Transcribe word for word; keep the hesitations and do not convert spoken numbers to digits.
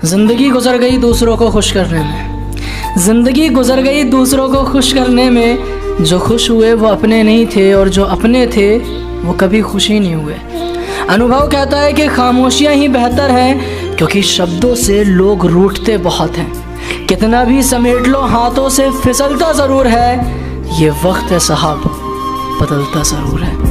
ज़िंदगी गुजर गई दूसरों को खुश करने में, ज़िंदगी गुजर गई दूसरों को खुश करने में। जो खुश हुए वो अपने नहीं थे और जो अपने थे वो कभी खुश ही नहीं हुए। अनुभव कहता है कि खामोशियाँ ही बेहतर हैं, क्योंकि शब्दों से लोग रूठते बहुत हैं। कितना भी समेट लो हाथों से फिसलता ज़रूर है, ये वक्त है साहब बदलता ज़रूर है।